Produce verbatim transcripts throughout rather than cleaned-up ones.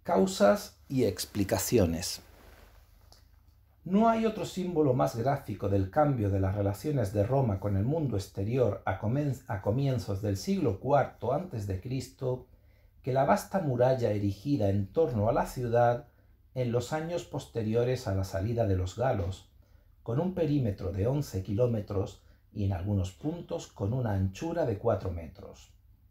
Causas y explicaciones. No hay otro símbolo más gráfico del cambio de las relaciones de Roma con el mundo exterior a, a comienzos del siglo cuarto antes de Cristo que la vasta muralla erigida en torno a la ciudad en los años posteriores a la salida de los galos, con un perímetro de once kilómetros y en algunos puntos con una anchura de cuatro metros.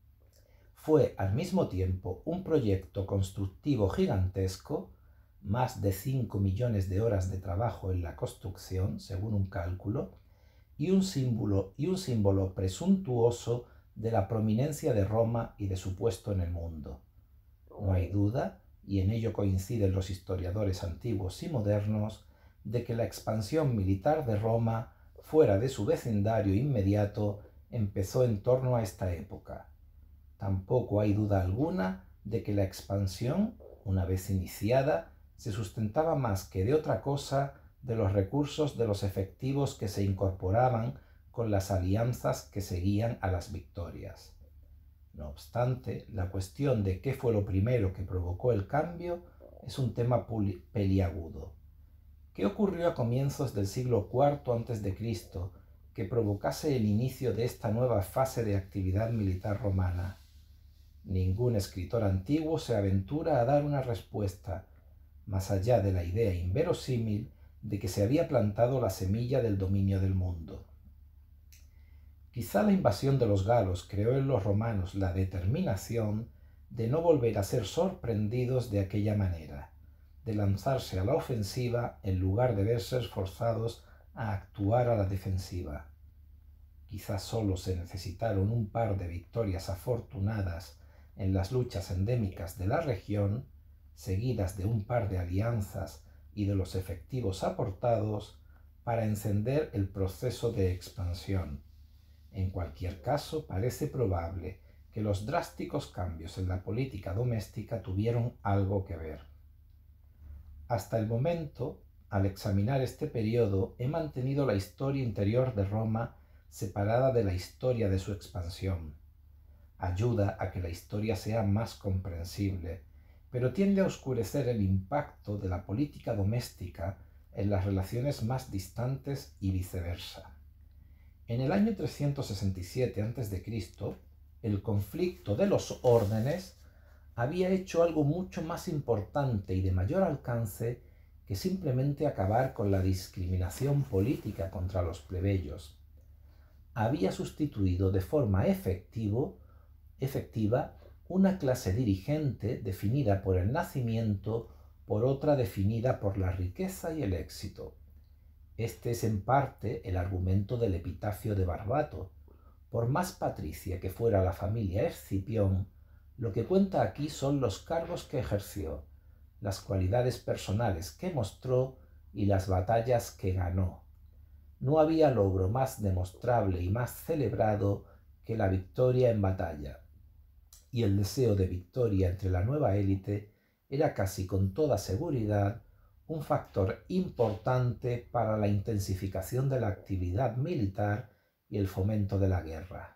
Fue al mismo tiempo un proyecto constructivo gigantesco, más de cinco millones de horas de trabajo en la construcción, según un cálculo, y un símbolo, y un símbolo presuntuoso de la prominencia de Roma y de su puesto en el mundo. No hay duda, y en ello coinciden los historiadores antiguos y modernos, de que la expansión militar de Roma, fuera de su vecindario inmediato, empezó en torno a esta época. Tampoco hay duda alguna de que la expansión, una vez iniciada, se sustentaba más que de otra cosa de los recursos de los efectivos que se incorporaban con las alianzas que seguían a las victorias. No obstante, la cuestión de qué fue lo primero que provocó el cambio es un tema peliagudo. ¿Qué ocurrió a comienzos del siglo cuarto antes de Cristo que provocase el inicio de esta nueva fase de actividad militar romana? Ningún escritor antiguo se aventura a dar una respuesta, más allá de la idea inverosímil de que se había plantado la semilla del dominio del mundo. Quizá la invasión de los galos creó en los romanos la determinación de no volver a ser sorprendidos de aquella manera, de lanzarse a la ofensiva en lugar de verse forzados a actuar a la defensiva. Quizá solo se necesitaron un par de victorias afortunadas en las luchas endémicas de la región, seguidas de un par de alianzas y de los efectivos aportados, para encender el proceso de expansión. En cualquier caso, parece probable que los drásticos cambios en la política doméstica tuvieron algo que ver. Hasta el momento, al examinar este periodo, he mantenido la historia interior de Roma separada de la historia de su expansión. Ayuda a que la historia sea más comprensible, pero tiende a oscurecer el impacto de la política doméstica en las relaciones más distantes y viceversa. En el año trescientos sesenta y siete antes de Cristo, el conflicto de los órdenes había hecho algo mucho más importante y de mayor alcance que simplemente acabar con la discriminación política contra los plebeyos. Había sustituido de forma efectivo efectiva una clase dirigente definida por el nacimiento por otra definida por la riqueza y el éxito. Este es en parte el argumento del epitafio de Barbato. Por más patricia que fuera la familia Escipión, lo que cuenta aquí son los cargos que ejerció, las cualidades personales que mostró y las batallas que ganó. No había logro más demostrable y más celebrado que la victoria en batalla, y el deseo de victoria entre la nueva élite era casi con toda seguridad un factor importante para la intensificación de la actividad militar y el fomento de la guerra.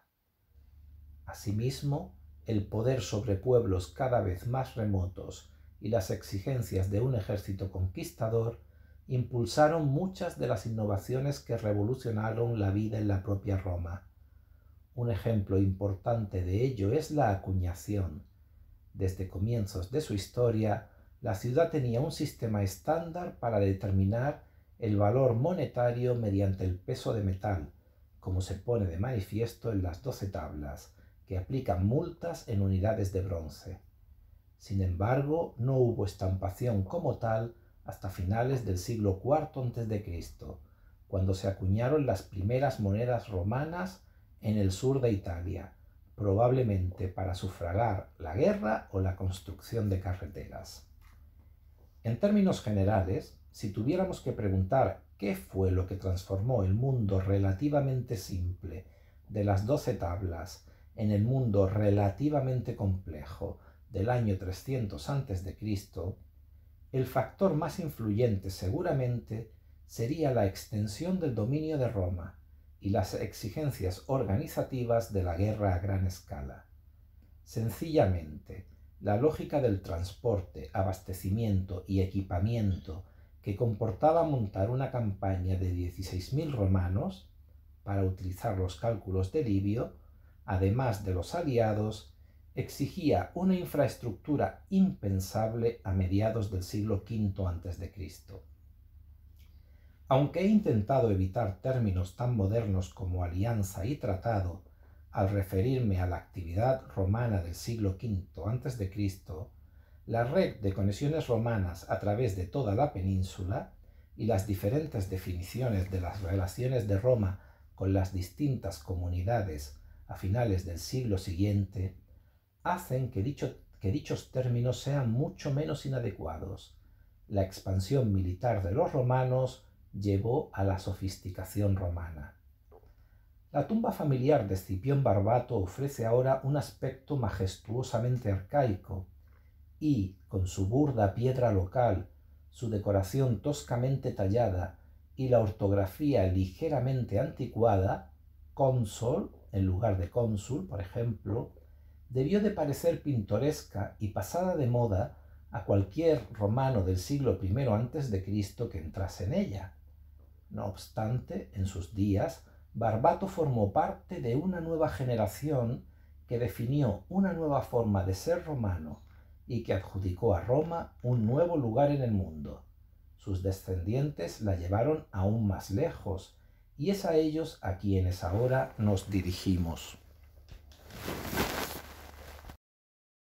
Asimismo, el poder sobre pueblos cada vez más remotos y las exigencias de un ejército conquistador impulsaron muchas de las innovaciones que revolucionaron la vida en la propia Roma. Un ejemplo importante de ello es la acuñación. Desde comienzos de su historia, la ciudad tenía un sistema estándar para determinar el valor monetario mediante el peso de metal, como se pone de manifiesto en las doce tablas, que aplican multas en unidades de bronce. Sin embargo, no hubo estampación como tal hasta finales del siglo cuarto antes de Cristo, cuando se acuñaron las primeras monedas romanas en el sur de Italia, probablemente para sufragar la guerra o la construcción de carreteras. En términos generales, si tuviéramos que preguntar qué fue lo que transformó el mundo relativamente simple de las doce tablas en el mundo relativamente complejo del año trescientos antes de Cristo, el factor más influyente seguramente sería la extensión del dominio de Roma y las exigencias organizativas de la guerra a gran escala. Sencillamente, La lógica del transporte, abastecimiento y equipamiento que comportaba montar una campaña de dieciséis mil romanos, para utilizar los cálculos de Livio, además de los aliados, exigía una infraestructura impensable a mediados del siglo quinto antes de Cristo. Aunque he intentado evitar términos tan modernos como alianza y tratado al referirme a la actividad romana del siglo quinto antes de Cristo, la red de conexiones romanas a través de toda la península y las diferentes definiciones de las relaciones de Roma con las distintas comunidades a finales del siglo siguiente hacen que, dicho, que dichos términos sean mucho menos inadecuados. La expansión militar de los romanos llevó a la sofisticación romana. La tumba familiar de Escipión Barbato ofrece ahora un aspecto majestuosamente arcaico y, con su burda piedra local, su decoración toscamente tallada y la ortografía ligeramente anticuada, cónsul en lugar de cónsul, por ejemplo, debió de parecer pintoresca y pasada de moda a cualquier romano del siglo primero antes de Cristo que entrase en ella. No obstante, en sus días, Barbato formó parte de una nueva generación que definió una nueva forma de ser romano y que adjudicó a Roma un nuevo lugar en el mundo. Sus descendientes la llevaron aún más lejos, y es a ellos a quienes ahora nos dirigimos.